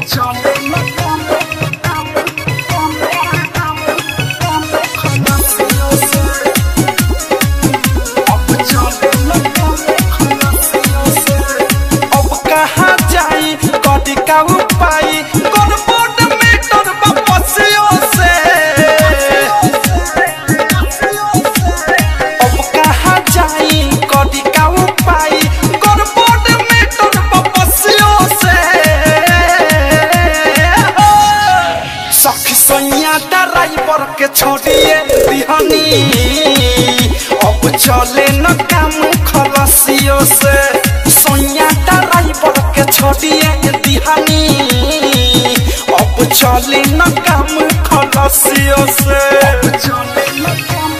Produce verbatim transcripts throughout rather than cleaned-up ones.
चले अब कहाँ जाई कदी का उपाय गड़बड़ मीटर बपसियों से अब कहाँ जाई कदी का उपाय गड़बड़ मीटर बपसियों से सखी सैया ड्राइवर के छोड़िए दिहनी अब चले न काम खलसियों से सैया ड्राइवर के छोड़िए दिहनी अब चले न काम खलसियों से अब चले न काम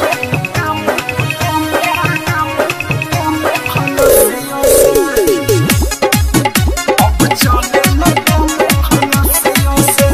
खलसियों से अब चले न काम खलसियों से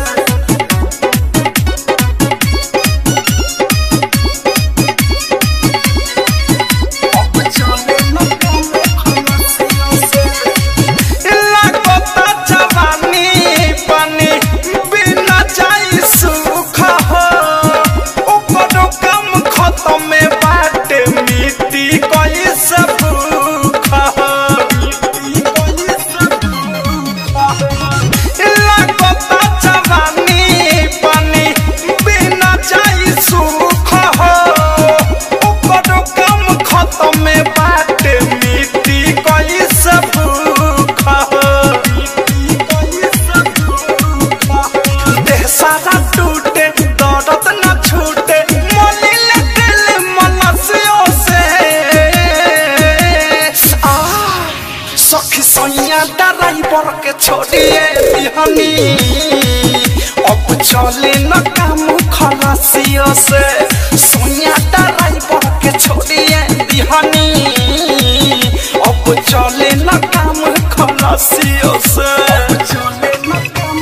ड्राइवर के छोड़िए दिहनी अब चले न काम खलसियों से सोनिया ड्राइवर के छोड़िए दिहनी अब चले न काम खलसियों से अब चले न काम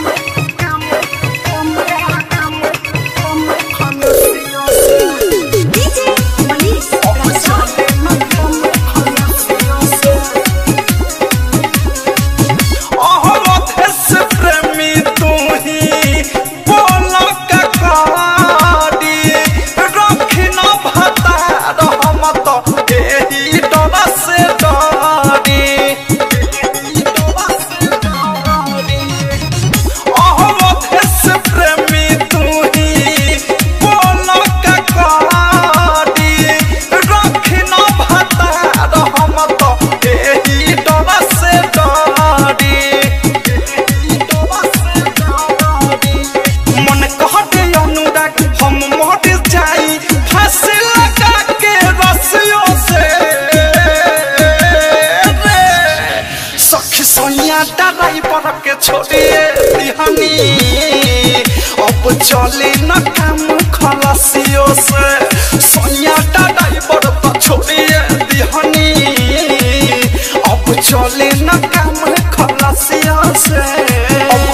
खलसियों से डीजे मनीष अब चले न काम खलसियों से प्रेमी तू ही बोला ककारी रखी न भता रहम तो यही डर से डरी अहमद प्रेमी तू ही बोला ककारी रखी न भता रहम तो यही डर से डरी हम मोट जाई फांसी लगा के रस्सियों से सखी सोनिया ड्राइवर के छोड़िए दिहनी अब चले न काम खलसियों से सोनिया ड्राइवर तो छोड़िए दिहनी अब चले न काम खलसियों से।